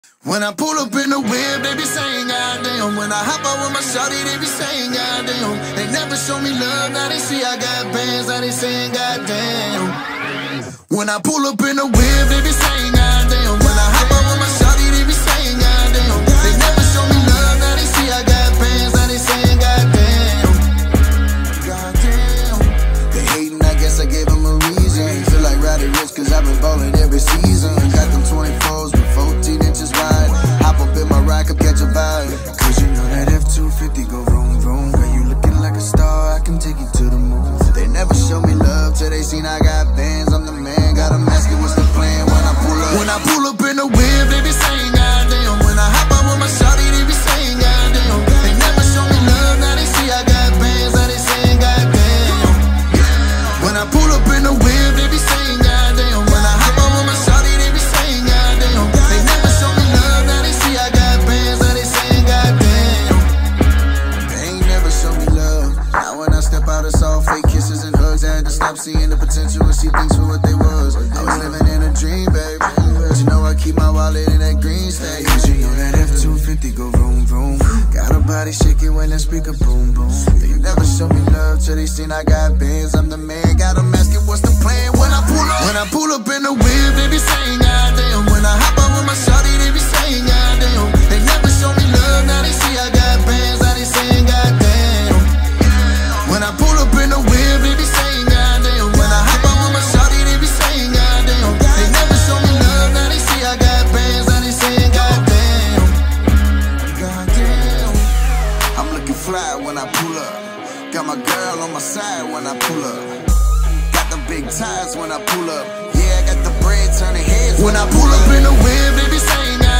When I pull up in the whip, they be saying goddamn. When I hop out with my shawty, they be saying goddamn. They never show me love, now they see I got bands, now they saying goddamn. When I pull up in the whip, they be saying goddamn. When I hop out with my shawty, they be saying goddamn. They never show me love, now they see I got bands, now they saying goddamn. Goddamn. They hating, I guess I gave them a reason. Feel like Roddy Ricch, cause I've been ballin' every season. Got them 24s with 14 inches wide. Hop up in my ride, come catch a vibe. Cause you know that F-250 go vroom vroom. Girl, you looking like a star, I can take you to the moon. They never show me love till they seen I got bands. I'm the man, got them asking what's the plan when I pull up. When I pull up in the whip, they be saying goddamn. When I hop out with my shawty, they be saying goddamn. They never show me love, now they see I got bands, now they saying goddamn. When I pull up in the whip, they be saying goddamn. When I hop out with my shawty, they be saying goddamn. They never show me love, now they see I got bands, now they saying goddamn. They ain't never show me love. Now when I step out, it's all fake kisses and hugs. I had to stop seeing the potential and see things for what they was. I was living in a dream, baby. But you know I keep my wallet in that green state. Cause you know that F-250 go vroom vroom. Got a body shaking when that speaker boom boom. They never show me love till they seen I got bands. I'm the man, got them asking what's the plan when I pull up. When I pull up in the whip, they be saying goddamn. When I hop out with my shawty, they be saying goddamn. They never show me love, now they see I got bands, now they saying goddamn. When I pull up in the whip, they be saying goddamn. When I hop out with my shawty, they be saying goddamn. They never show me love, now they see I got bands, now they saying goddamn. Goddamn. I'm looking fly when I pull up. Got my girl on my side when I pull up. Got the big tires when I pull up. Yeah, I got the bread turning heads when I pull up in the whip, they be saying